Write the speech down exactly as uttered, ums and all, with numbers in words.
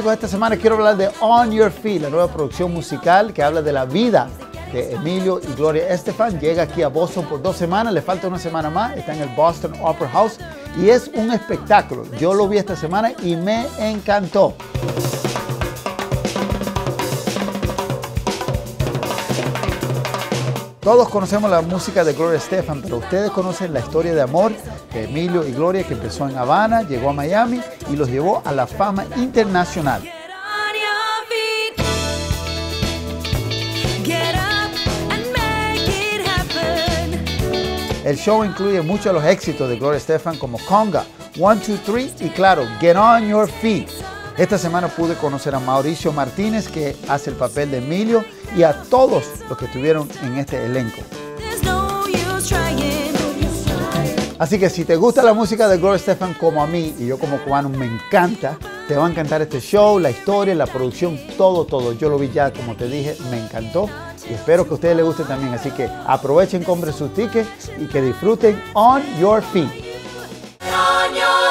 amigos, esta semana quiero hablar de On Your Feet, la nueva producción musical que habla de la vida de Emilio y Gloria Estefan. Llega aquí a Boston por dos semanas, le falta una semana más, está en el Boston Opera House y es un espectáculo. Yo lo vi esta semana y me encantó. Todos conocemos la música de Gloria Estefan, pero ustedes conocen la historia de amor de Emilio y Gloria, que empezó en Habana, llegó a Miami y los llevó a la fama internacional. El show incluye muchos de los éxitos de Gloria Estefan como Conga, one, two, three y claro, Get On Your Feet. Esta semana pude conocer a Mauricio Martínez, que hace el papel de Emilio, y a todos los que estuvieron en este elenco. Así que si te gusta la música de Gloria Estefan como a mí, y yo como cubano me encanta, te va a encantar este show, la historia, la producción, todo, todo. Yo lo vi ya, como te dije, me encantó y espero que a ustedes les guste también. Así que aprovechen, compren sus tickets y que disfruten On Your Feet. On your